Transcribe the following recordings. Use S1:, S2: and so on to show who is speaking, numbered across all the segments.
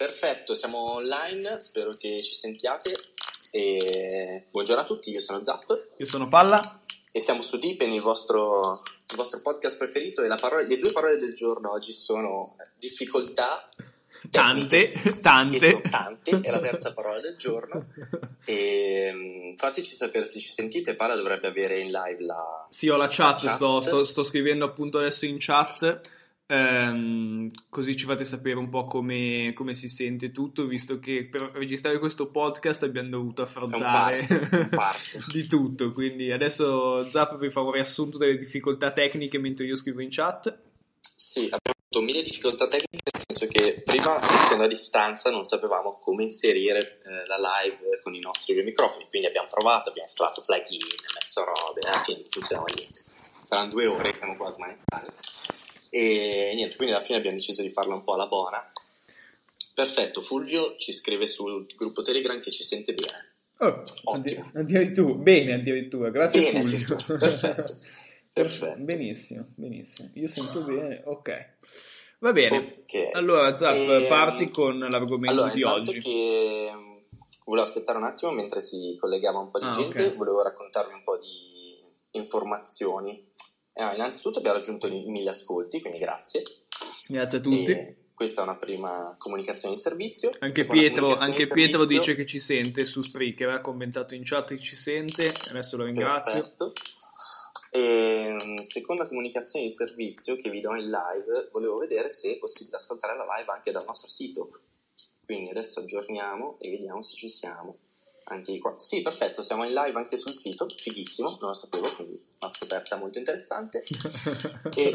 S1: Perfetto, siamo online, spero che ci sentiate. E buongiorno a tutti, io sono Zap.
S2: Io sono Palla.
S1: E siamo su Deepen, il vostro podcast preferito. E le due parole del giorno oggi sono difficoltà.
S2: Tante.
S1: Che sono tante, è la terza parola del giorno. E fateci sapere se ci sentite. Palla dovrebbe avere in live la...
S2: Sì, ho la chat. Sto scrivendo appunto adesso in chat. Così ci fate sapere un po' come si sente tutto, visto che per registrare questo podcast abbiamo dovuto affrontare
S1: un parto.
S2: di tutto, quindi adesso Zap vi fa un riassunto delle difficoltà tecniche mentre io scrivo in chat.
S1: Sì, abbiamo avuto mille difficoltà tecniche, nel senso che prima, essendo a distanza, non sapevamo come inserire la live con i nostri due microfoni, quindi abbiamo provato, abbiamo installato plugin, messo robe, alla fine non funzionava niente. Saranno 2 ore che siamo qua a smanettare. E niente, quindi alla fine abbiamo deciso di farla un po' alla buona. Perfetto, Fulvio ci scrive sul gruppo Telegram che ci sente bene. Ottimo.
S2: Addirittura, grazie Fulvio.
S1: Perfetto.
S2: Benissimo, io sento bene, ok. Va bene, okay. Allora Zap, parti con l'argomento di oggi.
S1: Che volevo aspettare un attimo mentre si collegava un po' di gente, okay. Volevo raccontarvi un po' di informazioni. Innanzitutto abbiamo raggiunto i 1000 ascolti, quindi grazie.
S2: Grazie a tutti.
S1: E questa è una prima comunicazione di servizio.
S2: Anche Pietro dice che ci sente su Spreaker, ha commentato in chat che ci sente, adesso lo ringrazio.
S1: Perfetto. E seconda comunicazione di servizio che vi do in live, volevo vedere se è possibile ascoltare la live anche dal nostro sito. Quindi adesso aggiorniamo e vediamo se ci siamo. Anche qua. Sì, perfetto, siamo in live anche sul sito, fighissimo, non lo sapevo, quindi una scoperta molto interessante. E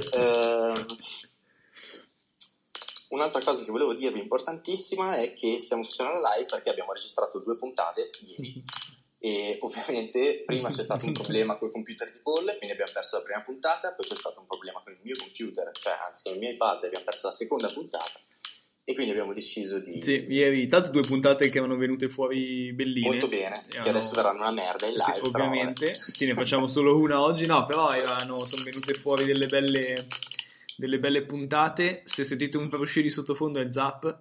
S1: un'altra cosa che volevo dirvi importantissima è che stiamo facendo la live perché abbiamo registrato 2 puntate ieri e ovviamente prima c'è stato un problema col computer di Paul, quindi abbiamo perso la prima puntata, poi c'è stato un problema con il mio computer, con il mio iPad, abbiamo perso la seconda puntata. E quindi abbiamo deciso di...
S2: Sì, ieri, tanto 2 puntate che erano venute fuori belline.
S1: Molto bene, che adesso verranno una merda in live.
S2: Sì, ovviamente, sì, ne facciamo solo una oggi, no, però sono venute fuori delle belle puntate. Se sentite un fruscio di sottofondo è Zap.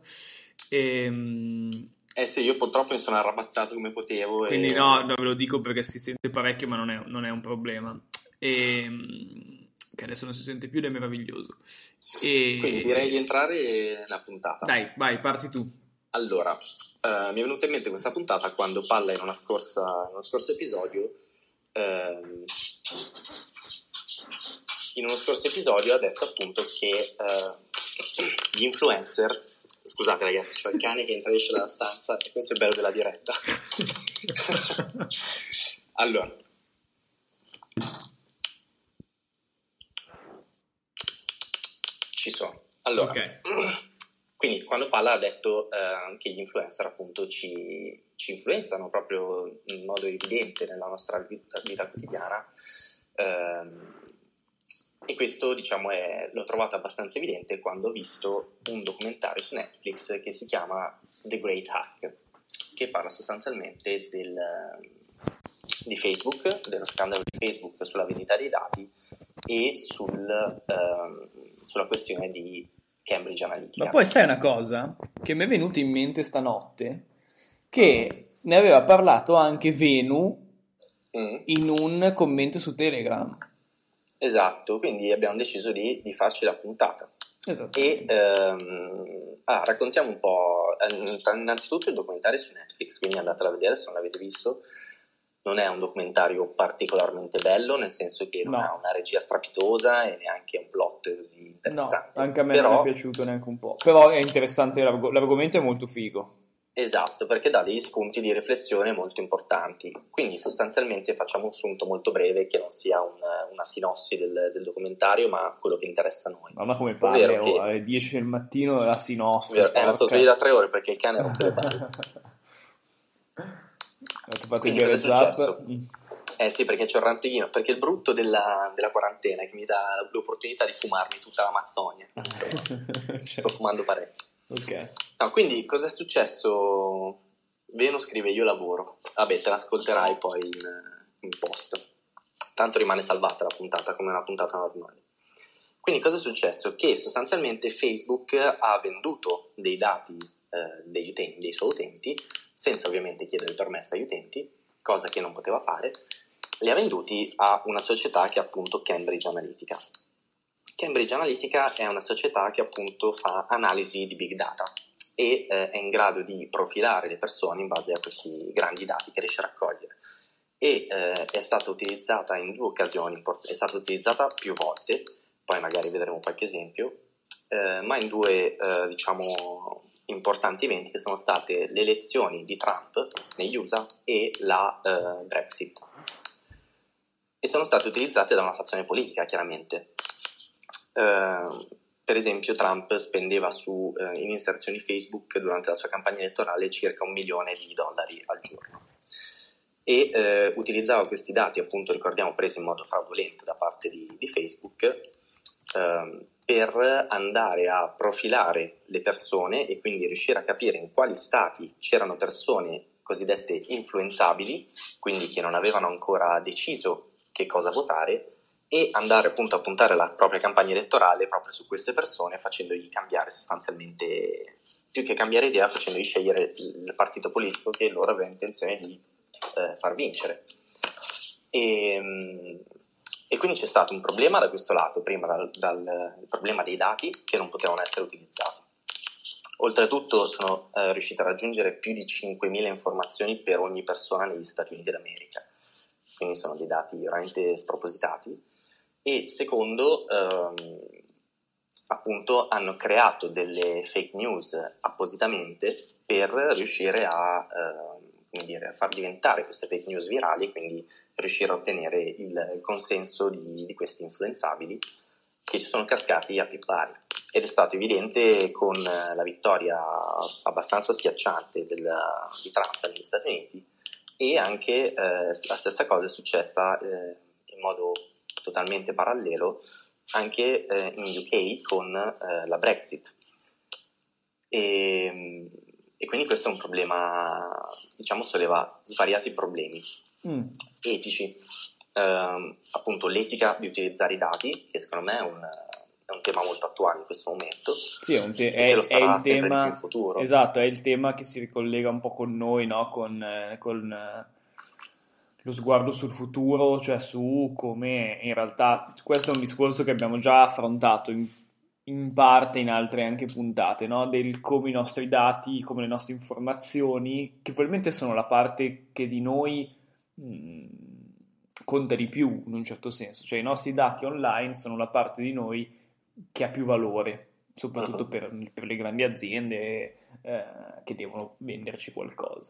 S1: Sì, io purtroppo mi sono arrabattato come potevo.
S2: Quindi no, ve lo dico perché si sente parecchio, ma non è un problema. Che adesso non si sente più ed è meraviglioso.
S1: Quindi direi di entrare nella puntata.
S2: Dai, vai, parti tu.
S1: Allora, mi è venuta in mente questa puntata quando Palla in uno scorso episodio ha detto appunto che gli influencer, scusate ragazzi, c'ho il cane che entra e esce dalla stanza e questo è il bello della diretta. Allora, ci sono. Allora, okay. Quindi quando Palla ha detto che gli influencer appunto ci influenzano proprio in modo evidente nella nostra vita quotidiana, e questo diciamo l'ho trovato abbastanza evidente quando ho visto un documentario su Netflix che si chiama The Great Hack, che parla sostanzialmente di Facebook, dello scandalo di Facebook sulla vendita dei dati e sulla questione di Cambridge Analytica.
S2: Ma poi sai una cosa che mi è venuta in mente stanotte, che ne aveva parlato anche Venu in un commento su Telegram.
S1: Esatto, quindi abbiamo deciso di farci la puntata.
S2: Esatto.
S1: E raccontiamo un po'. Innanzitutto il documentario è su Netflix, quindi andatelo a vedere se non l'avete visto. Non è un documentario particolarmente bello, nel senso che non ha una regia strepitosa e neanche un plot così interessante.
S2: No, anche a me non è piaciuto neanche un po'. Però è interessante, l'argomento è molto figo.
S1: Esatto, perché dà degli spunti di riflessione molto importanti. Quindi sostanzialmente facciamo un sunto molto breve che non sia una sinossi del documentario, ma quello che interessa a noi.
S2: Ma come parli alle 10 del mattino la sinossi?
S1: Non sto sveglio da 3 ore perché il cane rompe le palle. Quindi cosa è successo? Sì, perché c'ho il ranteghino, perché il brutto della quarantena è che mi dà l'opportunità di fumarmi tutta l'Amazzonia. Sto fumando parecchio.
S2: Ok.
S1: No, quindi cosa è successo? Veno scrive io lavoro. Vabbè, te l'ascolterai poi in post. Tanto rimane salvata la puntata come una puntata normale. Quindi cosa è successo? Che sostanzialmente Facebook ha venduto dei dati dei suoi utenti, senza ovviamente chiedere il permesso agli utenti, cosa che non poteva fare, li ha venduti a una società che è appunto Cambridge Analytica. Cambridge Analytica è una società che appunto fa analisi di big data e è in grado di profilare le persone in base a questi grandi dati che riesce a raccogliere. E è stata utilizzata in 2 occasioni, è stata utilizzata più volte, poi magari vedremo qualche esempio, ma in 2 diciamo importanti eventi, che sono state le elezioni di Trump negli USA e la Brexit, e sono state utilizzate da una fazione politica, chiaramente. Per esempio Trump spendeva in inserzioni Facebook durante la sua campagna elettorale circa $1 milione al giorno, e utilizzava questi dati, appunto ricordiamo presi in modo fraudolento da parte di Facebook, per andare a profilare le persone e quindi riuscire a capire in quali stati c'erano persone cosiddette influenzabili, quindi che non avevano ancora deciso che cosa votare, e andare appunto a puntare la propria campagna elettorale proprio su queste persone, facendogli cambiare sostanzialmente, più che cambiare idea, facendogli scegliere il partito politico che loro avevano intenzione di far vincere. E quindi c'è stato un problema da questo lato, prima dal problema dei dati che non potevano essere utilizzati. Oltretutto sono riuscito a raggiungere più di 5.000 informazioni per ogni persona negli Stati Uniti d'America, quindi sono dei dati veramente spropositati. E secondo, appunto hanno creato delle fake news appositamente per riuscire a far diventare queste fake news virali, quindi riuscire a ottenere il consenso di questi influenzabili, che ci sono cascati a più pari. Ed è stato evidente con la vittoria abbastanza schiacciante di Trump negli Stati Uniti, e anche la stessa cosa è successa in modo totalmente parallelo anche in UK con la Brexit. E quindi questo è un problema, diciamo, solleva svariati problemi etici, appunto l'etica di utilizzare i dati, che secondo me è un tema molto attuale in questo momento.
S2: Sì, è
S1: lo sarà
S2: il
S1: sempre
S2: tema,
S1: di più in futuro.
S2: esatto, è il tema che si ricollega un po' con noi, no? Con lo sguardo sul futuro, cioè su come in realtà, questo è un discorso che abbiamo già affrontato in parte in altre anche puntate, no? Del come i nostri dati, come le nostre informazioni, che probabilmente sono la parte che di noi conta di più in un certo senso, cioè i nostri dati online sono la parte di noi che ha più valore, soprattutto per le grandi aziende che devono venderci qualcosa.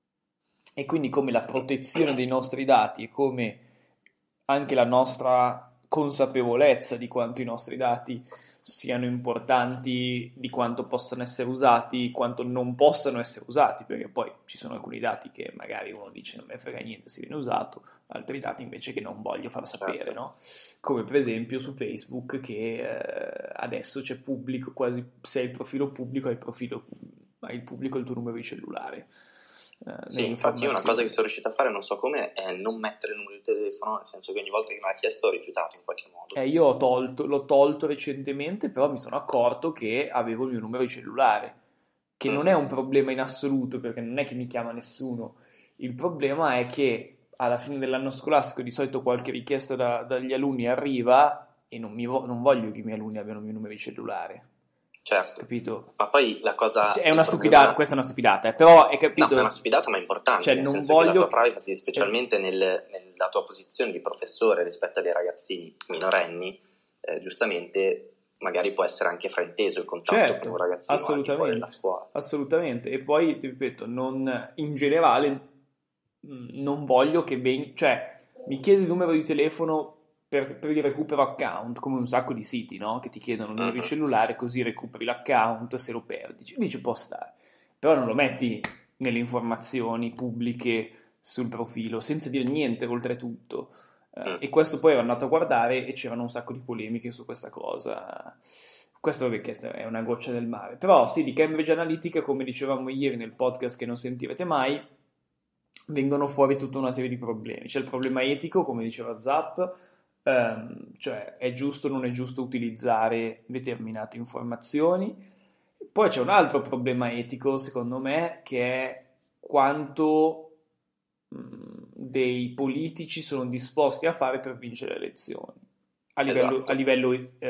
S2: E quindi come la protezione dei nostri dati e come anche la nostra consapevolezza di quanto i nostri dati siano importanti, di quanto possano essere usati, quanto non possano essere usati, perché poi ci sono alcuni dati che magari uno dice non me ne frega niente se viene usato, altri dati invece che non voglio far sapere, no? Come per esempio su Facebook, che adesso c'è pubblico, quasi se hai il profilo pubblico hai il pubblico il tuo numero di cellulare.
S1: Sì, infatti io una cosa che sono riuscito a fare, non so come, è non mettere il numero di telefono, nel senso che ogni volta che me l'ha chiesto ho rifiutato in qualche modo.
S2: Io l'ho tolto recentemente, però mi sono accorto che avevo il mio numero di cellulare, che non è un problema in assoluto, perché non è che mi chiama nessuno. Il problema è che alla fine dell'anno scolastico di solito qualche richiesta dagli alunni arriva e non voglio che i miei alunni abbiano il mio numero di cellulare.
S1: Certo,
S2: capito?
S1: Ma poi la cosa
S2: è una stupidata, questa è una stupidata, però è capito.
S1: No, è una stupidata ma importante,
S2: cioè,
S1: nel
S2: non
S1: senso
S2: voglio
S1: che la tua privacy, specialmente nella tua posizione di professore rispetto ai ragazzini minorenni, giustamente magari può essere anche frainteso il contatto con un ragazzino al di fuori della scuola.
S2: Assolutamente, e poi ti ripeto, in generale non voglio che cioè mi chiedi il numero di telefono per il recupero account, come un sacco di siti, no? Che ti chiedono il numero di cellulare, così recuperi l'account se lo perdi. Lì ci può stare, però non lo metti nelle informazioni pubbliche sul profilo, senza dire niente oltretutto. E questo poi ero andato a guardare e c'erano un sacco di polemiche su questa cosa. Questo perché è una goccia del mare. Però sì, di Cambridge Analytica, come dicevamo ieri nel podcast che non sentirete mai, vengono fuori tutta una serie di problemi. C'è il problema etico, come diceva Zap, cioè è giusto o non è giusto utilizzare determinate informazioni. Poi c'è un altro problema etico, secondo me, che è quanto dei politici sono disposti a fare per vincere le elezioni a
S1: Esatto.
S2: livello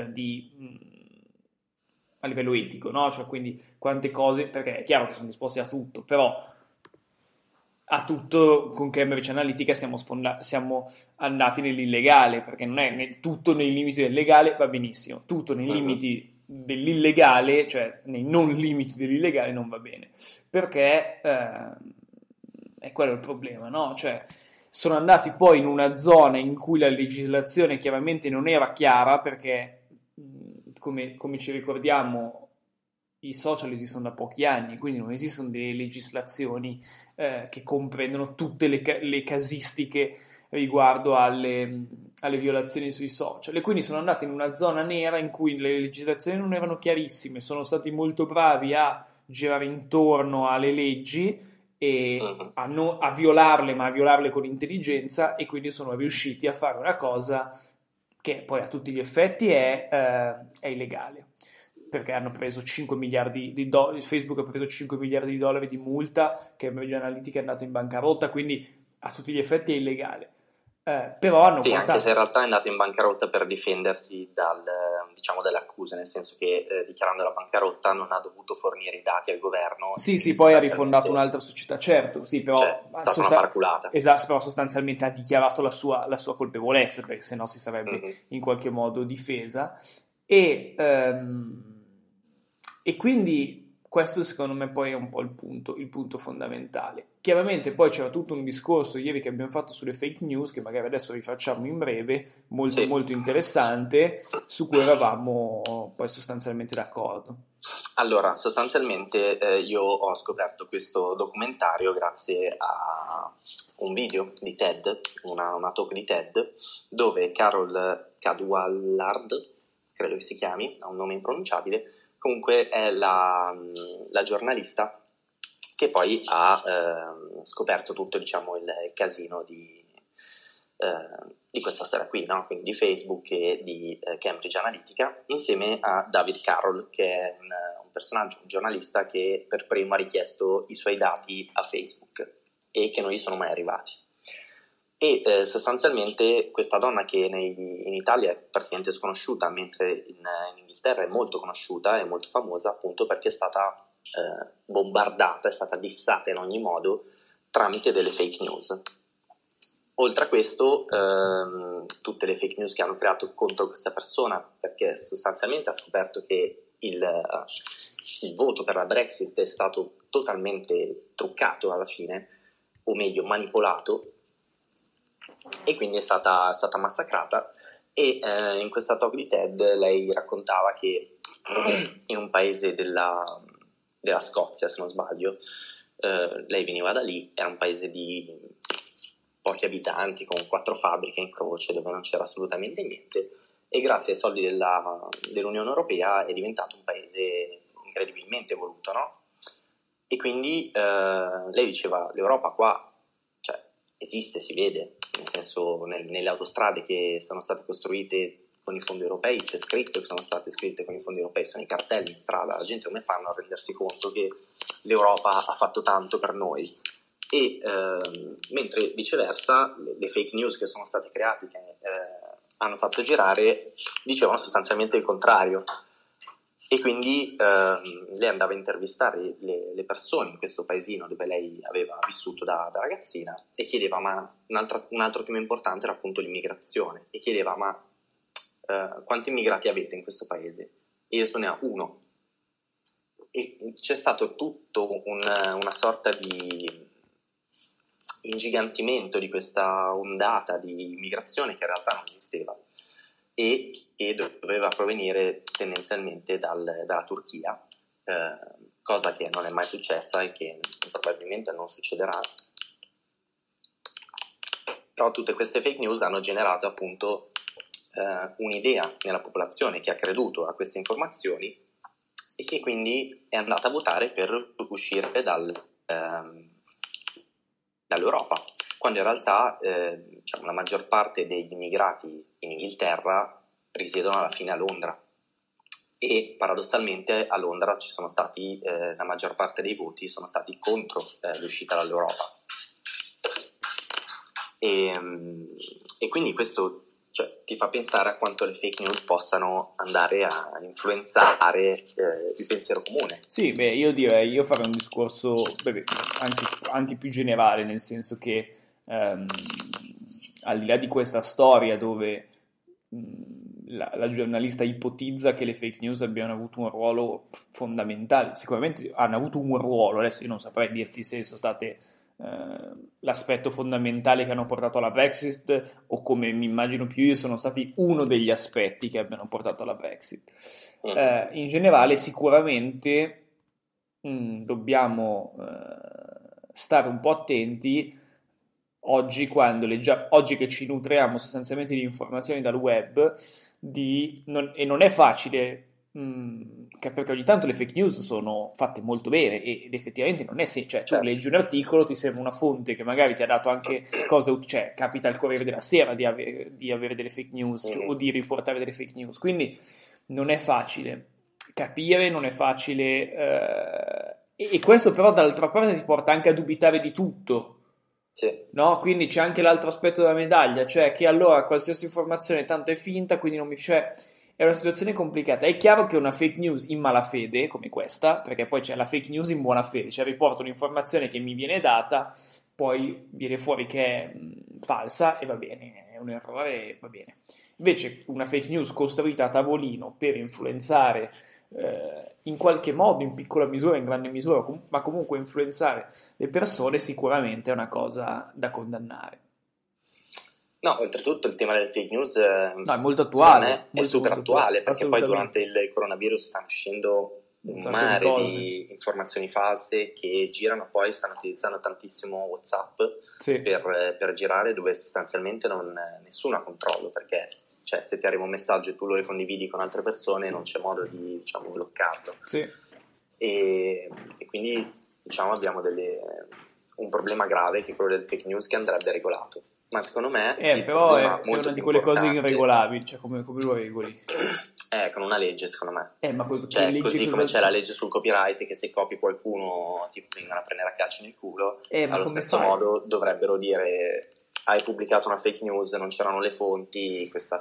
S2: a livello etico, no? Cioè, quindi quante cose, perché è chiaro che sono disposti a tutto, però a tutto con Cambridge Analytica siamo andati nell'illegale, perché non è tutto nei limiti del legale, va benissimo, tutto nei
S1: Mhm.
S2: limiti dell'illegale, cioè nei non limiti dell'illegale non va bene, perché è quello il problema, no? Cioè sono andati poi in una zona in cui la legislazione chiaramente non era chiara, perché come ci ricordiamo i social esistono da pochi anni, quindi non esistono delle legislazioni che comprendono tutte le casistiche riguardo alle violazioni sui social, e quindi sono andati in una zona nera in cui le legislazioni non erano chiarissime, sono stati molto bravi a girare intorno alle leggi e
S1: Mhm.
S2: a violarle, ma a violarle con intelligenza, e quindi sono riusciti a fare una cosa che poi a tutti gli effetti è illegale, perché hanno preso 5 miliardi di dollari, Facebook ha preso 5 miliardi di dollari di multa, Cambridge Analytica è andato in bancarotta, quindi a tutti gli effetti è illegale. Però hanno
S1: Sì, anche se in
S2: portato...
S1: realtà è andato in bancarotta per difendersi diciamo, dalle accuse, nel senso che dichiarando la bancarotta non ha dovuto fornire i dati al governo e
S2: Sì,
S1: quindi
S2: sì, poi ha rifondato
S1: sostanzialmente,
S2: un'altra società, certo, sì,
S1: cioè,
S2: però,
S1: è stata una paraculata.
S2: esatto, però sostanzialmente ha dichiarato la sua colpevolezza, perché sennò si sarebbe
S1: Mhm.
S2: in qualche modo difesa. E, e quindi questo secondo me poi è un po' il punto fondamentale. Chiaramente poi c'era tutto un discorso ieri che abbiamo fatto sulle fake news, che magari adesso rifacciamo in breve, molto
S1: Sì.
S2: molto interessante, su cui eravamo poi sostanzialmente d'accordo.
S1: Allora, sostanzialmente io ho scoperto questo documentario grazie a un video di TED, una talk di TED, dove Carol Cadwallard, credo che si chiami, ha un nome impronunciabile, comunque è la giornalista che poi ha scoperto tutto, diciamo, il casino di questa storia qui, no? Quindi di Facebook e di Cambridge Analytica, insieme a David Carroll, che è un personaggio, un giornalista che per primo ha richiesto i suoi dati a Facebook e che non gli sono mai arrivati. E sostanzialmente questa donna che in Italia è praticamente sconosciuta, mentre in Inghilterra è molto conosciuta e molto famosa, appunto perché è stata bombardata, è stata dissata in ogni modo tramite delle fake news. Oltre a questo, tutte le fake news che hanno creato contro questa persona, perché sostanzialmente ha scoperto che il voto per la Brexit è stato totalmente truccato alla fine, o meglio manipolato, e quindi è stata massacrata. E in questa talk di TED lei raccontava che in un paese della Scozia, se non sbaglio, lei veniva da lì, era un paese di pochi abitanti con 4 fabbriche in croce dove non c'era assolutamente niente, e grazie ai soldi dell'Unione Europea è diventato un paese incredibilmente evoluto, no? E quindi lei diceva l'Europa qua, cioè, esiste, si vede, nel senso nelle autostrade che sono state costruite con i fondi europei c'è scritto che sono state scritte con i fondi europei, sono i cartelli in strada, la gente come fanno a rendersi conto che l'Europa ha fatto tanto per noi? E mentre viceversa le fake news che sono state create, che hanno fatto girare, dicevano sostanzialmente il contrario. E quindi lei andava a intervistare le persone in questo paesino dove lei aveva vissuto da ragazzina, e chiedeva, ma un altro tema importante era appunto l'immigrazione, e chiedeva, ma quanti immigrati avete in questo paese? E rispondeva uno. E c'è stato tutto una sorta di ingigantimento di questa ondata di immigrazione che in realtà non esisteva e che doveva provenire tendenzialmente dalla Turchia, cosa che non è mai successa e che probabilmente non succederà. Però tutte queste fake news hanno generato appunto un'idea nella popolazione che ha creduto a queste informazioni e che quindi è andata a votare per uscire dall'Europa, quando in realtà diciamo, la maggior parte degli immigrati in Inghilterra risiedono alla fine a Londra. e paradossalmente a Londra ci sono stati, la maggior parte dei voti sono stati contro l'uscita dall'Europa. E quindi questo, cioè, ti fa pensare a quanto le fake news possano andare a influenzare il pensiero comune.
S2: Sì, beh, io farei un discorso anche più generale, nel senso che al di là di questa storia dove la giornalista ipotizza che le fake news abbiano avuto un ruolo fondamentale, sicuramente hanno avuto un ruolo, adesso io non saprei dirti se sono state l'aspetto fondamentale che hanno portato alla Brexit, o come mi immagino più io sono stati uno degli aspetti che abbiano portato alla Brexit. In generale sicuramente dobbiamo stare un po' attenti oggi, oggi che ci nutriamo sostanzialmente di informazioni dal web, e non è facile, perché ogni tanto le fake news sono fatte molto bene ed effettivamente non è cioè tu leggi un articolo, ti sembra una fonte che magari ti ha dato anche cioè capita al Corriere della Sera di avere delle fake news, cioè, o di riportare delle fake news, quindi non è facile capire, non è facile e questo però dall'altra parte ti porta anche a dubitare di tutto.
S1: Sì.
S2: No? Quindi c'è anche l'altro aspetto della medaglia, cioè che allora qualsiasi informazione tanto è finta, quindi non mi... Cioè, è una situazione complicata. È chiaro che una fake news in malafede, come questa, perché poi c'è la fake news in buona fede, cioè riporto un'informazione che mi viene data, poi viene fuori che è falsa e va bene, è un errore e va bene. Invece una fake news costruita a tavolino per influenzare in qualche modo, in piccola misura, in grande misura, ma comunque influenzare le persone, sicuramente è una cosa da condannare.
S1: No, oltretutto il tema delle fake news
S2: no, è molto attuale,
S1: è super attuale, perché poi durante il coronavirus stanno uscendo un mare di informazioni false che girano, poi stanno utilizzando tantissimo WhatsApp per girare, dove sostanzialmente nessuno ha controllo, perché cioè, se ti arriva un messaggio e tu lo condividi con altre persone non c'è modo di, diciamo, bloccarlo.
S2: Sì.
S1: E quindi diciamo abbiamo un problema grave, che è quello del fake news, che andrebbe regolato. Ma secondo me
S2: però è una di quelle cose irregolabili, cioè come lo regoli?
S1: Con una legge, secondo me.
S2: Ma
S1: cioè, così come c'è la legge sul copyright, che se copi qualcuno ti vengono a prendere a calci nel culo, allo stesso modo dovrebbero dire: hai pubblicato una fake news, non c'erano le fonti, questa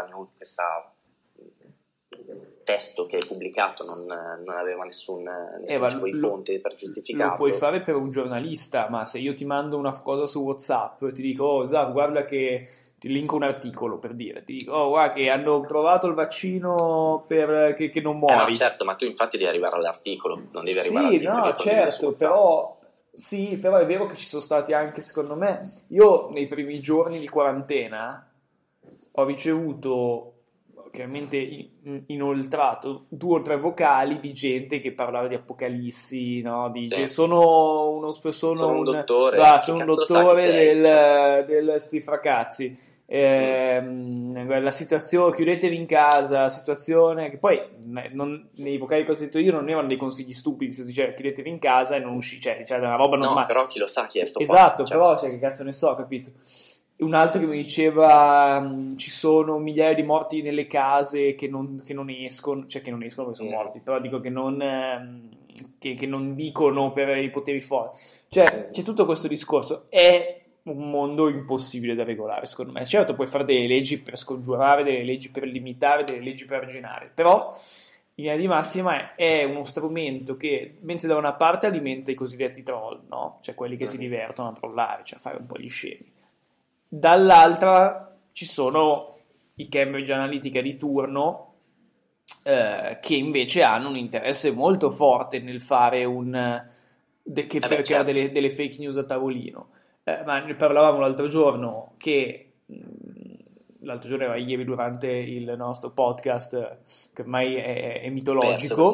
S1: testo che hai pubblicato non aveva nessun tipo di fonte per giustificarlo.
S2: Lo puoi fare per un giornalista, ma se io ti mando una cosa su WhatsApp e ti dico Zap, guarda che ti linko un articolo, per dire, ti dico guarda che hanno trovato il vaccino per che non muori.
S1: No, certo, ma tu infatti devi arrivare all'articolo, non devi arrivare al tizio
S2: no, certo, però è vero che ci sono stati anche, secondo me, io nei primi giorni di quarantena ho ricevuto, chiaramente inoltrato, 2 o 3 vocali di gente che parlava di apocalissi, no? Dice sono un dottore, sono un dottore del sti fracazzi. La situazione, chiudetevi in casa, situazione che poi nei vocali che ho sentito io non erano dei consigli stupidi, si diceva chiudetevi in casa e non uscite, cioè una roba normale.
S1: No, però chi lo sa chi è sto
S2: esatto, però cioè, che cazzo ne so, capito? Un altro che mi diceva ci sono migliaia di morti nelle case che non escono, cioè che non escono perché sono morti, però dico che non dicono per i poteri forti, cioè c'è tutto questo discorso, è un mondo impossibile da regolare, secondo me. Certo, puoi fare delle leggi per scongiurare, delle leggi per limitare, delle leggi per arginare, però in linea di massima è uno strumento che, mentre da una parte alimenta i cosiddetti troll, no? Cioè quelli che si divertono a trollare, cioè a fare un po' gli scemi, dall'altra ci sono i Cambridge Analytica di turno che invece hanno un interesse molto forte nel fare per creare delle fake news a tavolino. Ma ne parlavamo l'altro giorno, l'altro giorno era ieri durante il nostro podcast, che ormai è mitologico,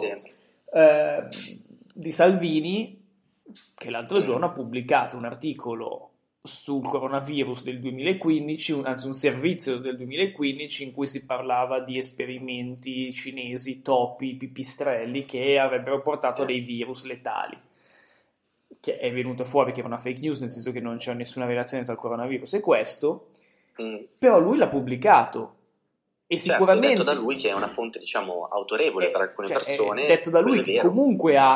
S2: di Salvini, che l'altro giorno ha pubblicato un articolo sul coronavirus del 2015, anzi un servizio del 2015 in cui si parlava di esperimenti cinesi, topi, pipistrelli che avrebbero portato dei virus letali. Che è venuto fuori che era una fake news, nel senso che non c'era nessuna relazione tra il coronavirus e questo, però lui l'ha pubblicato E
S1: Certo,
S2: sicuramente
S1: detto da lui che è una fonte, diciamo, autorevole per alcune persone,
S2: detto da lui
S1: quello è
S2: che
S1: vero.
S2: comunque
S1: Cioè,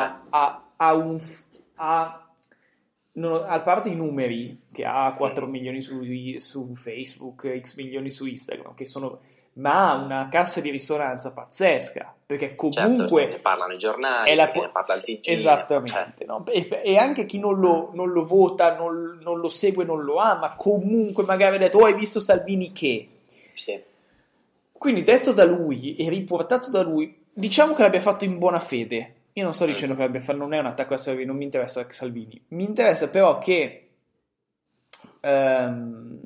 S2: a parte i numeri, che ha 4
S1: mhm,
S2: milioni su Facebook, X milioni su Instagram, ma ha una cassa di risonanza pazzesca, perché
S1: certo, ne
S2: comunque
S1: parlano i
S2: è
S1: giornali,
S2: la
S1: perché ne parla il TG, cioè,
S2: esattamente, no? E anche chi non lo vota, non lo segue, non lo ama, comunque magari ha detto, oh, hai visto Salvini che...
S1: sì,
S2: Quindi detto da lui e riportato da lui, diciamo che l'abbia fatto in buona fede. Io non sto dicendo che l'abbia fatto, non è un attacco a Salvini, non mi interessa Salvini. Mi interessa però che ehm,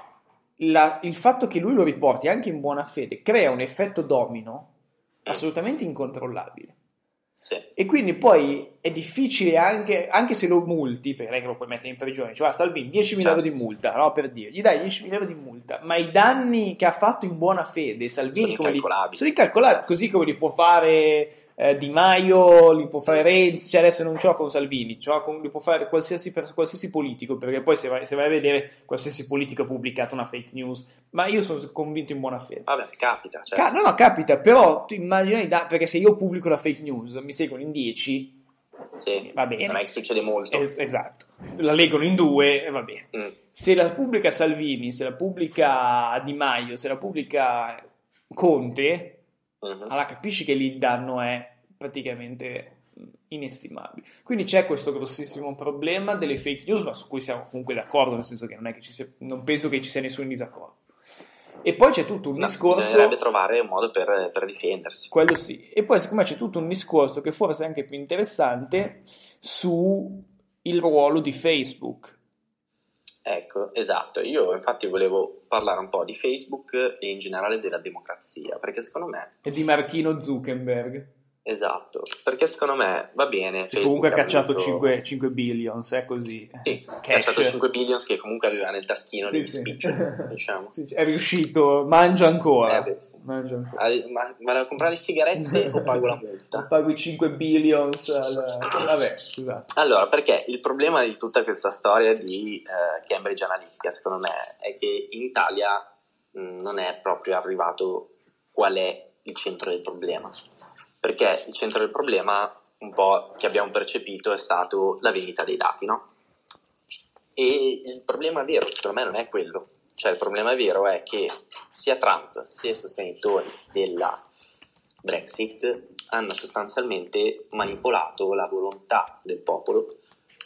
S2: il fatto che lui lo riporti anche in buona fede crea un effetto domino
S1: mm,
S2: assolutamente incontrollabile.
S1: sì,
S2: E quindi poi è difficile anche se lo multi, perché non è che lo puoi mettere in prigione, cioè Salvini 10.000 euro di
S1: certo,
S2: multa, no? Per dire, gli dai 10.000 euro di multa, ma i danni che ha fatto in buona fede
S1: sono
S2: Salvini
S1: incalcolabili.
S2: sono incalcolabili, così come li può fare Di Maio, li può fare Renzi, cioè adesso non ce l'ho con Salvini, li può fare qualsiasi politico, perché poi se vai a vedere qualsiasi politico ha pubblicato una fake news, ma io sono convinto in buona fede.
S1: Vabbè, capita, certo.
S2: No, capita, però tu immagini, perché se io pubblico la fake news, mi seguono in 10,
S1: Sì,
S2: va
S1: non è
S2: bene.
S1: che succede molto.
S2: Esatto, la leggono in 2, va bene.
S1: Mm,
S2: Se la pubblica Salvini, se la pubblica Di Maio, se la pubblica Conte,
S1: mhm.
S2: allora capisci che lì il danno è praticamente inestimabile. Quindi c'è questo grossissimo problema delle fake news, ma su cui siamo comunque d'accordo, nel senso che non è che non penso che ci sia nessun disaccordo. E poi c'è tutto un
S1: No,
S2: discorso,
S1: bisognerebbe trovare un modo per difendersi.
S2: quello sì, e poi siccome c'è tutto un discorso che forse è anche più interessante su il ruolo di Facebook.
S1: Ecco, esatto. Io infatti volevo parlare un po' di Facebook e in generale della democrazia, perché secondo me,
S2: E di Marchino Zuckerberg,
S1: esatto, perché secondo me va bene,
S2: che comunque
S1: Facebook
S2: ha
S1: ha
S2: cacciato
S1: venduto,
S2: 5 billions, è così.
S1: sì, ha cacciato
S2: Cash.
S1: 5 billions che comunque aveva nel taschino
S2: Sì,
S1: degli
S2: sì.
S1: spiccioli, diciamo.
S2: Sì, è riuscito, mangia ancora.
S1: Beh, sì.
S2: Mangia ancora.
S1: Ma vado a comprare le sigarette o pago la multa?
S2: Pago i 5 billions. Vabbè, scusate.
S1: Allora, perché il problema di tutta questa storia di Cambridge Analytica, secondo me, è che in Italia non è proprio arrivato qual è il centro del problema. Perché il centro del problema, un po' che abbiamo percepito, è stato la vendita dei dati, no? E il problema vero, secondo me, non è quello. Cioè, il problema vero è che sia Trump sia i sostenitori della Brexit hanno sostanzialmente manipolato la volontà del popolo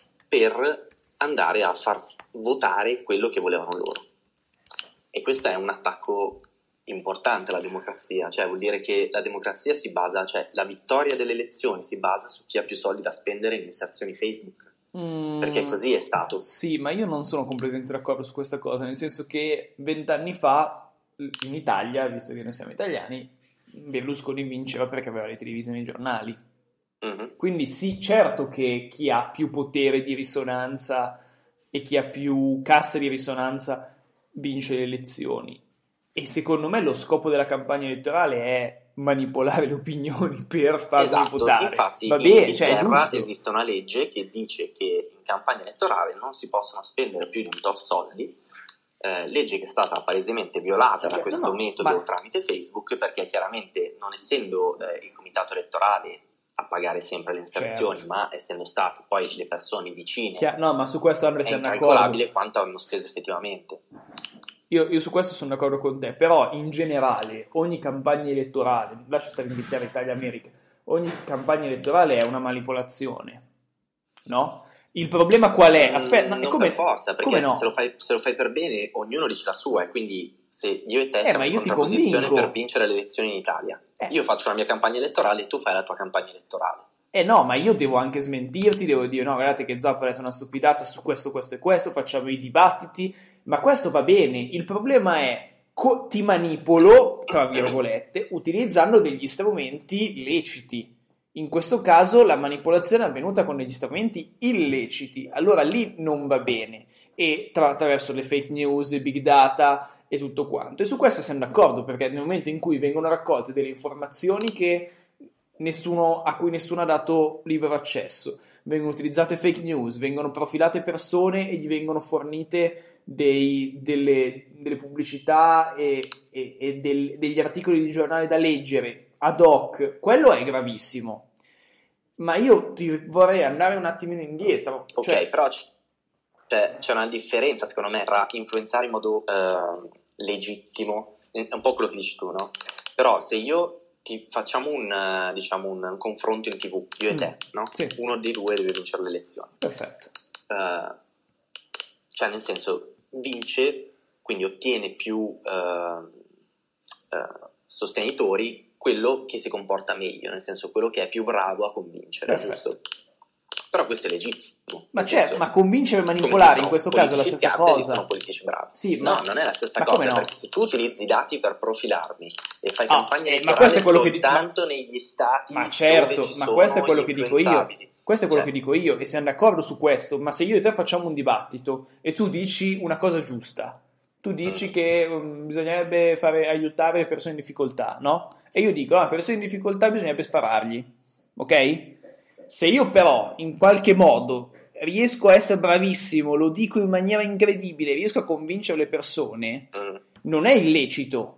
S1: per andare a far votare quello che volevano loro. E questo è un attacco importante alla democrazia, cioè vuol dire che la democrazia si basa, cioè la vittoria delle elezioni si basa su chi ha più soldi da spendere in inserzioni Facebook. Perché così è stato.
S2: Sì, ma io non sono completamente d'accordo su questa cosa, nel senso che 20 anni fa in Italia, visto che noi siamo italiani, Berlusconi vinceva perché aveva le televisioni e i giornali.
S1: Mhm.
S2: Quindi sì, certo che chi ha più potere di risonanza e chi ha più cassa di risonanza vince le elezioni. E secondo me lo scopo della campagna elettorale è manipolare le opinioni per farli
S1: Esatto,
S2: votare.
S1: infatti
S2: Va
S1: in
S2: bene, cioè è
S1: Inghilterra
S2: giusto.
S1: esiste una legge che dice che in campagna elettorale non si possono spendere più di un tot soldi, legge che è stata palesemente violata da questo metodo tramite Facebook, perché chiaramente non essendo il comitato elettorale a pagare sempre le inserzioni,
S2: Certo.
S1: ma essendo state poi le persone vicine,
S2: No, ma su questo Andre
S1: è
S2: siamo d'accordo.
S1: incalcolabile quanto hanno speso effettivamente.
S2: Io su questo sono d'accordo con te, però in generale ogni campagna elettorale, lascia stare Inghilterra, Italia, America, ogni campagna elettorale è una manipolazione, no? Il problema qual è? Aspetta,
S1: non per forza, perché
S2: come no?
S1: se lo fai per bene, ognuno dice la sua, e quindi se io e te siamo
S2: ma
S1: in
S2: io ti
S1: contrapposizione
S2: convinco.
S1: per vincere le elezioni in Italia, io faccio la mia campagna elettorale e tu fai la tua campagna elettorale.
S2: No, ma io devo anche smentirti, devo dire no, guardate che Zappa ha detto una stupidata su questo, questo e questo, facciamo i dibattiti, ma questo va bene, il problema è ti manipolo, tra virgolette, utilizzando degli strumenti leciti. In questo caso la manipolazione è avvenuta con degli strumenti illeciti, allora lì non va bene, e attraverso le fake news, big data e tutto quanto. E su questo siamo d'accordo, perché nel momento in cui vengono raccolte delle informazioni che a cui nessuno ha dato libero accesso. Vengono utilizzate fake news, vengono profilate persone e gli vengono fornite delle pubblicità degli articoli di giornale da leggere ad hoc. Quello è gravissimo. Ma io ti vorrei andare un attimino indietro.
S1: Ok, però c'è una differenza, secondo me, tra influenzare in modo legittimo, è un po' quello che dici tu, no? Però se io facciamo un confronto in TV, io e te, no?
S2: Sì.
S1: Uno dei due deve vincere le elezioni.
S2: Perfetto.
S1: Cioè, nel senso, vince, quindi ottiene più sostenitori quello che si comporta meglio, nel senso quello che è più bravo a convincere, giusto? Però questo è legittimo.
S2: Ma certo, ma convincere e manipolare in questo caso è la stessa cosa.
S1: Sono politici bravi.
S2: Sì,
S1: no, non è la stessa cosa,
S2: no?
S1: Perché se tu utilizzi i dati per profilarmi e fai campagna
S2: elettorale
S1: soltanto negli stati
S2: ma certo,
S1: dove ci
S2: ma
S1: sono
S2: questo è quello che dico io. Questo è quello che
S1: Cioè,
S2: dico io e siamo d'accordo su questo, ma se io e te facciamo un dibattito e tu dici una cosa giusta, tu dici che bisognerebbe aiutare le persone in difficoltà, no? E io dico, le persone in difficoltà bisognerebbe sparargli, ok? Se io però in qualche modo riesco a essere bravissimo, lo dico in maniera incredibile, riesco a convincere le persone, non è illecito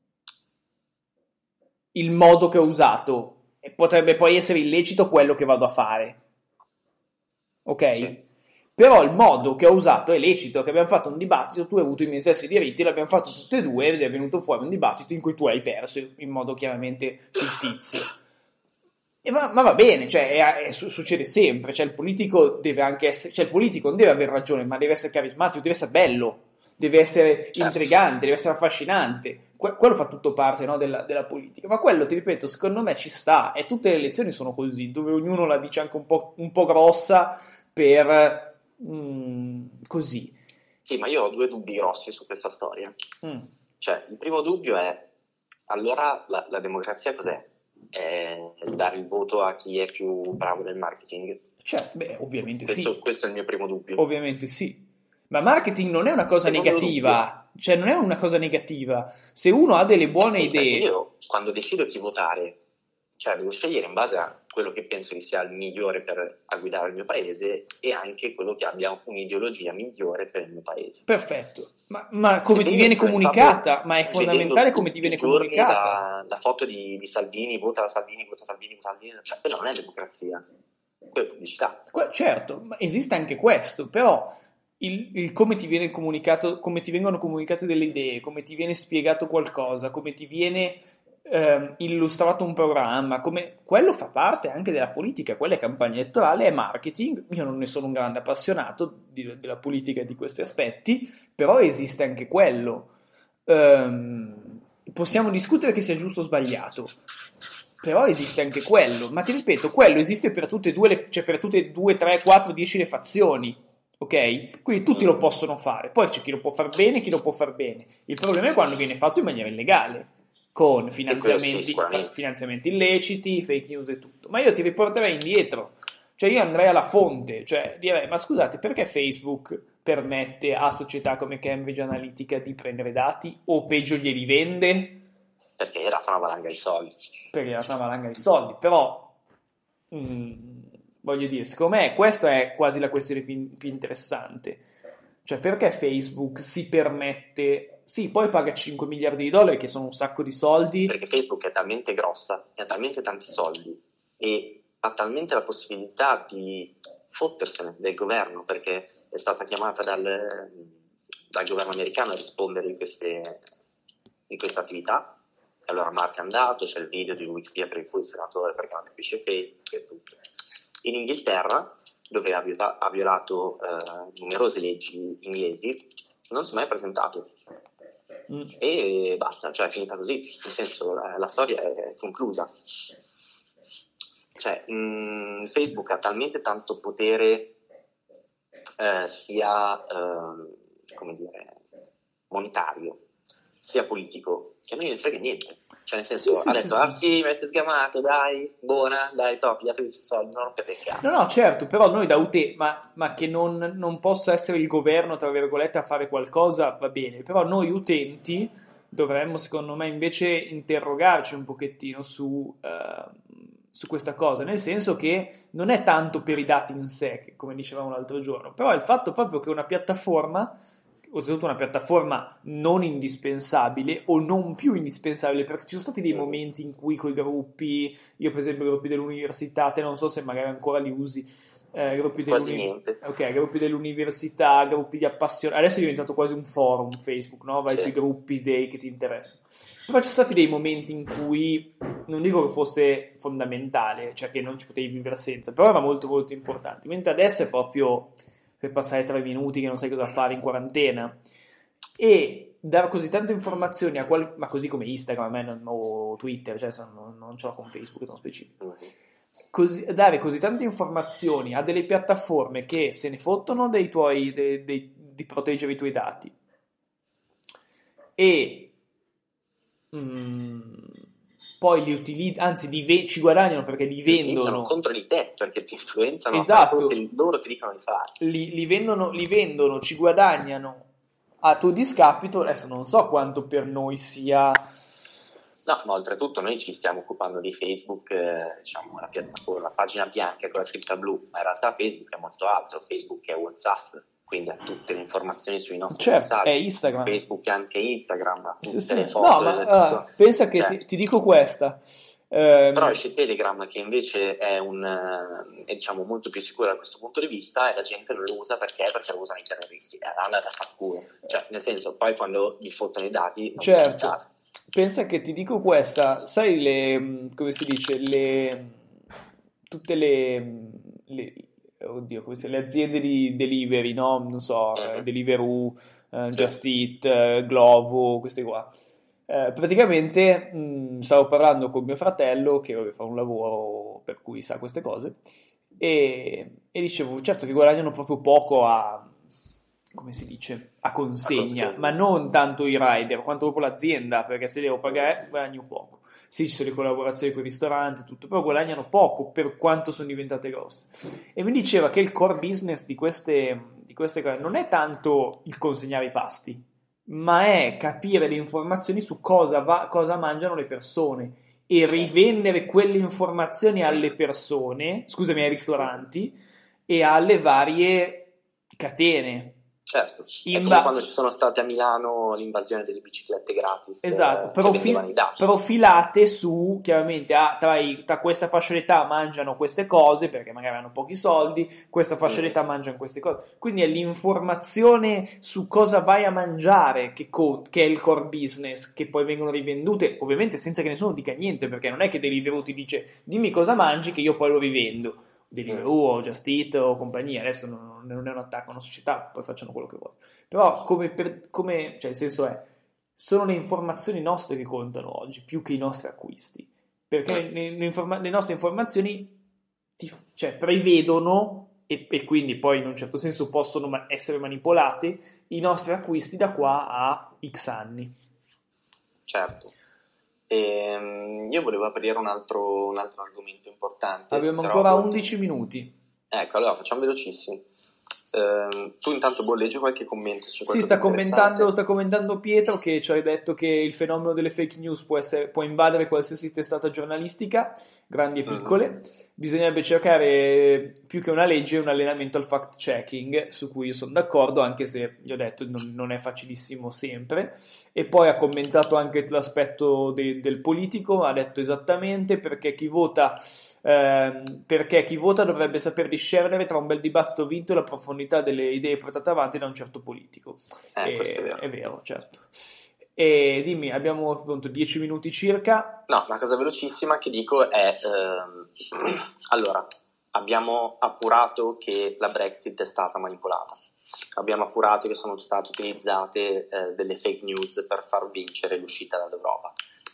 S2: il modo che ho usato, e potrebbe poi essere illecito quello che vado a fare, ok? Sì. Però il modo che ho usato è lecito, che abbiamo fatto un dibattito, tu hai avuto i miei stessi diritti, l'abbiamo fatto tutte e due ed è venuto fuori un dibattito in cui tu hai perso in modo chiaramente fittizio. Ma va bene, cioè succede sempre, cioè il politico deve anche essere, cioè il politico non deve avere ragione, ma deve essere carismatico, deve essere bello, deve essere intrigante, deve essere affascinante. Quello fa tutto parte, no, della politica, ma quello, ti ripeto, secondo me ci sta, e tutte le elezioni sono così, dove ognuno la dice anche un po' grossa per così.
S1: Sì, ma io ho due dubbi grossi su questa storia. Cioè, il primo dubbio è, allora la democrazia cos'è? È dare il voto a chi è più bravo nel marketing?
S2: Cioè, ovviamente
S1: questo,
S2: sì.
S1: Questo è il mio primo dubbio.
S2: Ovviamente sì. Ma marketing non è una cosa negativa. Cioè, non è una cosa negativa. Se uno ha delle buone idee...
S1: Io, quando decido chi votare, cioè devo scegliere in base a quello che penso che sia il migliore a guidare il mio paese e anche quello che abbia un'ideologia migliore per il mio paese.
S2: Perfetto, ma come ti viene comunicata? Ma è fondamentale come ti viene comunicata.
S1: La foto di Salvini, vota Salvini, cioè quella non è democrazia, quella è pubblicità.
S2: Certo, ma esiste anche questo, però il come ti viene comunicato, come ti vengono comunicate delle idee, come ti viene spiegato qualcosa, come ti viene illustrato un programma, quello fa parte anche della politica, quella è campagna elettorale, è marketing. Io non ne sono un grande appassionato della politica e di questi aspetti, però esiste anche quello. Possiamo discutere che sia giusto o sbagliato, però esiste anche quello, ma ti ripeto, quello esiste per tutte e due, cioè per tutte e 2, 3, 4, 10 le fazioni, ok? Quindi tutti lo possono fare, poi c'è chi lo può far bene e chi lo può far bene. Il problema è quando viene fatto in maniera illegale, con finanziamenti illeciti, fake news e tutto. Ma io ti riporterei indietro, cioè io andrei alla fonte, cioè direi, ma scusate, perché Facebook permette a società come Cambridge Analytica di prendere dati, o peggio glieli vende?
S1: Perché era una valanga di soldi.
S2: Però voglio dire, secondo me questa è quasi la questione più interessante, cioè perché Facebook si permette... Sì, poi paga 5 miliardi di dollari, che sono un sacco di soldi.
S1: Perché Facebook è talmente grossa, ha talmente tanti soldi e ha talmente la possibilità di fottersene del governo, perché è stata chiamata dal governo americano a rispondere di queste attività. E allora Mark è andato, c'è il video di lui che per il senatore perché non capisce Facebook e tutto. In Inghilterra, dove ha violato numerose leggi inglesi, non si è mai presentato. E basta, cioè è finita così, nel senso la storia è conclusa. Cioè Facebook ha talmente tanto potere sia come dire monetario sia politico che a noi non frega niente, cioè nel senso ha detto sì, mi avete sgamato, dai, buona, dai, top, gli altri questi soldi, non rompete il cazzo.
S2: No, certo, però noi da utenti, ma che non possa essere il governo, tra virgolette, a fare qualcosa, va bene, però noi utenti dovremmo, secondo me, invece interrogarci un pochettino su su questa cosa, nel senso che non è tanto per i dati in sé, come dicevamo l'altro giorno, però è il fatto proprio che una piattaforma, oltretutto una piattaforma non indispensabile o non più indispensabile, perché ci sono stati dei momenti in cui con i gruppi, io per esempio i gruppi dell'università, te non so se magari ancora li usi,
S1: Quasi niente.
S2: gruppi dell'università, gruppi di appassionati, adesso è diventato quasi un forum Facebook, no? Vai
S1: Sì.
S2: sui gruppi dei che ti interessano. Però ci sono stati dei momenti in cui, non dico che fosse fondamentale, cioè che non ci potevi vivere senza, però era molto molto importante, mentre adesso è proprio per passare 3 minuti che non sai cosa fare in quarantena, e dare così tante informazioni ma così come Instagram, a me o Twitter, cioè non ce l'ho con Facebook, non specifico. Dare così tante informazioni a delle piattaforme che se ne fottono di proteggere i tuoi dati e poi li utilizzano, anzi ci guadagnano perché li vendono
S1: contro di te, perché ti influenzano,
S2: esatto,
S1: loro ti dicono di fare,
S2: li vendono, ci guadagnano a tuo discapito. Adesso non so quanto per noi sia.
S1: No, ma oltretutto noi ci stiamo occupando di Facebook, diciamo la piattaforma, la pagina bianca con la scritta blu, ma in realtà Facebook è molto altro, Facebook è WhatsApp, quindi ha tutte le informazioni sui nostri messaggi,
S2: è Instagram.
S1: Facebook è anche Instagram, ha tutte
S2: Sì.
S1: le foto.
S2: No, ma pensa che ti dico questa.
S1: Però esce Telegram che invece è diciamo molto più sicuro da questo punto di vista, e la gente non lo usa perché lo usano i terroristi, andate a far culo, cioè nel senso, poi quando gli fottono i dati non
S2: certo. Pensa che ti dico questa, sai come si dice, tutte oddio, come si le aziende di delivery, no? Non so, Deliveroo, Just Eat, Glovo, queste qua. Praticamente stavo parlando con mio fratello che fa un lavoro per cui sa queste cose e dicevo, certo che guadagnano proprio poco come si dice, a consegna, ma non tanto i rider quanto proprio l'azienda, perché se devo pagare guadagno poco. Sì, ci sono le collaborazioni con i ristoranti, tutto, però guadagnano poco per quanto sono diventate grosse. E mi diceva che il core business di queste cose non è tanto il consegnare i pasti, ma è capire le informazioni su cosa mangiano le persone e rivendere quelle informazioni alle persone, scusami, ai ristoranti e alle varie catene.
S1: Certo, è come quando ci sono state a Milano l'invasione delle biciclette gratis.
S2: Esatto, profilate su, chiaramente, tra questa fascia d'età mangiano queste cose perché magari hanno pochi soldi, questa fascia d'età mangiano queste cose. Quindi è l'informazione su cosa vai a mangiare che è il core business, che poi vengono rivendute, ovviamente senza che nessuno dica niente, perché non è che Deliveroo ti dice dimmi cosa mangi che io poi lo rivendo. Deliveroo o Just Eat o compagnia, adesso non è un attacco a una società, poi facciano quello che vogliono, però cioè il senso è, sono le informazioni nostre che contano oggi più che i nostri acquisti, perché le nostre informazioni prevedono e quindi poi in un certo senso possono essere manipolate i nostri acquisti da qua a X anni.
S1: Certo. Io volevo aprire un altro argomento importante.
S2: Abbiamo ancora 11 minuti.
S1: Ecco, allora facciamo velocissimi. Tu intanto leggi qualche commento?
S2: Sì, sta commentando Pietro che ci ha detto che il fenomeno delle fake news può invadere qualsiasi testata giornalistica, grandi e piccole. Bisognerebbe cercare più che una legge un allenamento al fact checking, su cui io sono d'accordo, anche se gli ho detto non è facilissimo sempre. E poi ha commentato anche l'aspetto del politico, ha detto esattamente perché chi vota dovrebbe saper discernere tra un bel dibattito vinto e la profondità delle idee portate avanti da un certo politico.
S1: Questo
S2: è vero, certo. E dimmi, abbiamo appunto 10 minuti circa.
S1: No, una cosa velocissima che dico è allora, abbiamo appurato che la Brexit è stata manipolata, abbiamo appurato che sono state utilizzate delle fake news per far vincere l'uscita dall'Europa,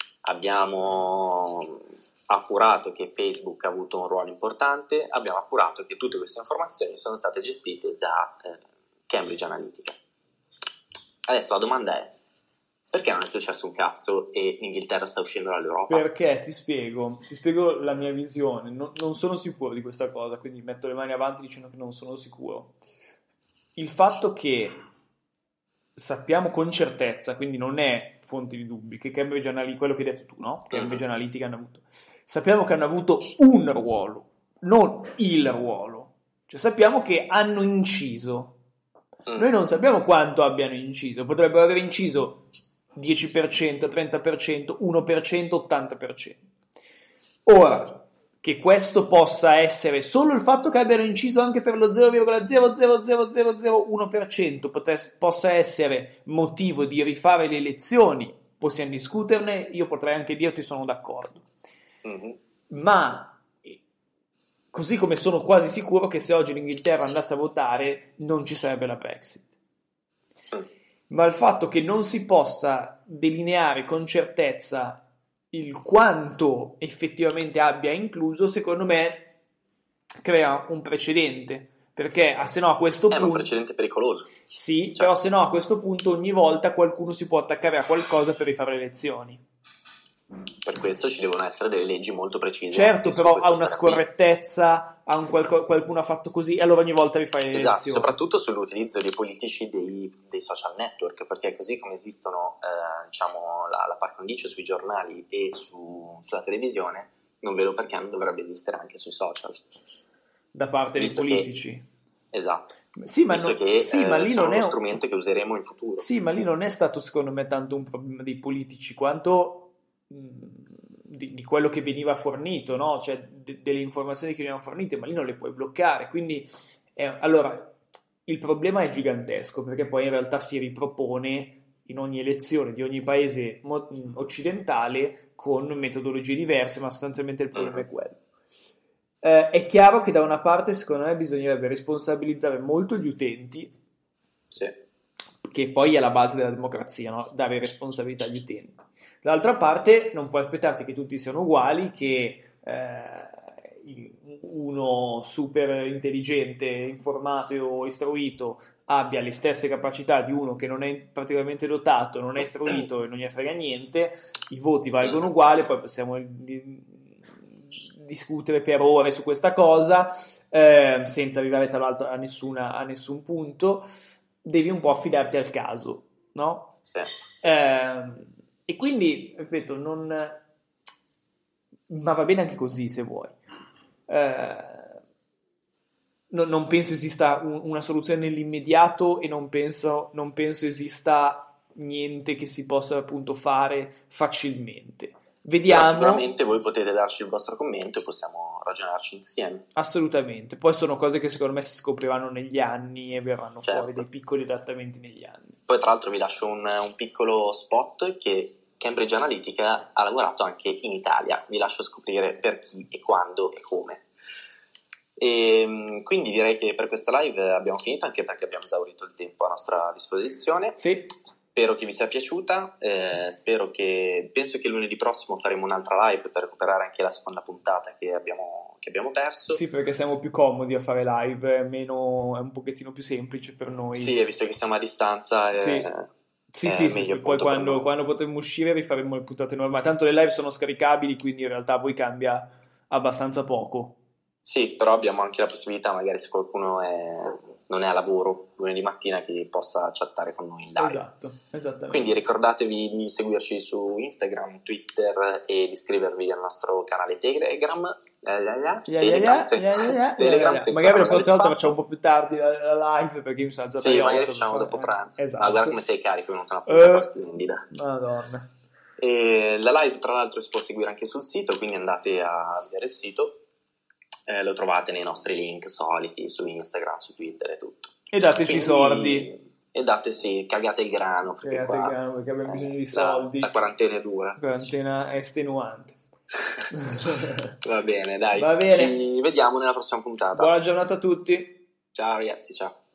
S1: abbiamo appurato che Facebook ha avuto un ruolo importante, abbiamo appurato che tutte queste informazioni sono state gestite da Cambridge Analytica. Adesso la domanda è: perché non è successo un cazzo e l'Inghilterra sta uscendo dall'Europa?
S2: Perché ti spiego la mia visione. Non sono sicuro di questa cosa, quindi metto le mani avanti dicendo che non sono sicuro. Il fatto che sappiamo con certezza, quindi non è fonte di dubbi, che Cambridge Analytica, quello che hai detto tu, no? Cambridge Analytica hanno avuto. sappiamo che hanno avuto un ruolo, non il ruolo. Cioè sappiamo che hanno inciso. Noi non sappiamo quanto abbiano inciso. Potrebbero aver inciso 10%, 30%, 1%, 80%. Ora, che questo possa essere solo il fatto che abbiano inciso anche per lo 0,0000001% possa essere motivo di rifare le elezioni, possiamo discuterne, io potrei anche dirti sono d'accordo. Ma così come sono quasi sicuro che se oggi l'Inghilterra andasse a votare non ci sarebbe la Brexit. Ma il fatto che non si possa delineare con certezza il quanto effettivamente abbia incluso, secondo me crea un precedente, perché se no a questo punto
S1: è un precedente pericoloso.
S2: Sì, però se no a questo punto ogni volta qualcuno si può attaccare a qualcosa per rifare le elezioni.
S1: Per questo ci devono essere delle leggi molto precise.
S2: Certo, però ha una scorrettezza, qualcuno ha fatto così, e allora ogni volta rifare le elezioni.
S1: Esatto, soprattutto sull'utilizzo dei politici dei social network, perché così come esistono la par condicio sui giornali e sulla televisione, non vedo perché non dovrebbe esistere anche sui social.
S2: Da parte dei politici.
S1: Esatto.
S2: Sì, ma lì non è
S1: uno strumento che useremo in futuro.
S2: Sì, ma lì non è stato secondo me tanto un problema dei politici quanto di quello che veniva fornito, no? Cioè delle informazioni che venivano fornite, ma lì non le puoi bloccare. Quindi allora il problema è gigantesco, perché poi in realtà si ripropone in ogni elezione di ogni paese occidentale con metodologie diverse, ma sostanzialmente il problema è quello. È chiaro che da una parte secondo me bisognerebbe responsabilizzare molto gli utenti,
S1: sì,
S2: che poi è la base della democrazia, no? Dare responsabilità agli utenti. Dall'altra parte non puoi aspettarti che tutti siano uguali, che uno super intelligente, informato o istruito abbia le stesse capacità di uno che non è particolarmente dotato, non è istruito e non gli frega niente, i voti valgono uguali, poi possiamo discutere per ore su questa cosa senza arrivare tra l'altro a nessun punto. Devi un po' affidarti al caso, no?
S1: Sì.
S2: E quindi, ripeto, ma va bene anche così se vuoi. Non penso esista una soluzione nell'immediato e non penso esista niente che si possa appunto fare facilmente. Vediamo.
S1: Però sicuramente voi potete darci il vostro commento e possiamo ragionarci insieme.
S2: Assolutamente. Poi sono cose che secondo me si scopriranno negli anni e verranno fuori dei piccoli adattamenti negli anni.
S1: Poi tra l'altro vi lascio un piccolo spot che Cambridge Analytica ha lavorato anche in Italia. Vi lascio scoprire per chi e quando e come. E quindi direi che per questa live abbiamo finito, anche perché abbiamo esaurito il tempo a nostra disposizione.
S2: Sì.
S1: Spero che vi sia piaciuta, penso che lunedì prossimo faremo un'altra live per recuperare anche la seconda puntata che abbiamo perso.
S2: Sì, perché siamo più comodi a fare live, è un pochettino più semplice per noi.
S1: Sì, visto che siamo a distanza
S2: sì, poi quando potremo uscire rifaremo le puntate normali, tanto le live sono scaricabili, quindi in realtà poi cambia abbastanza poco.
S1: Sì, però abbiamo anche la possibilità, magari se qualcuno non è a lavoro lunedì mattina, che possa chattare con noi in live.
S2: Esatto, esattamente.
S1: Quindi ricordatevi di seguirci su Instagram, Twitter e di iscrivervi al nostro canale Telegram.
S2: Telegram. Magari la prossima volta facciamo un po' più tardi la live, perché mi sono alzato alle 8.
S1: Sì, magari facciamo dopo pranzo.
S2: Esatto.
S1: Ma guarda come sei carico, non una puntata splendida.
S2: Madonna.
S1: E la live tra l'altro si può seguire anche sul sito, quindi andate a vedere il sito. Lo trovate nei nostri link soliti su Instagram, su Twitter e tutto.
S2: E dateci sordi.
S1: E cagate il grano, perché
S2: abbiamo bisogno di soldi.
S1: La quarantena è dura.
S2: La quarantena è estenuante.
S1: Va bene, dai.
S2: Va bene.
S1: Ci vediamo nella prossima puntata.
S2: Buona giornata a tutti.
S1: Ciao ragazzi, ciao.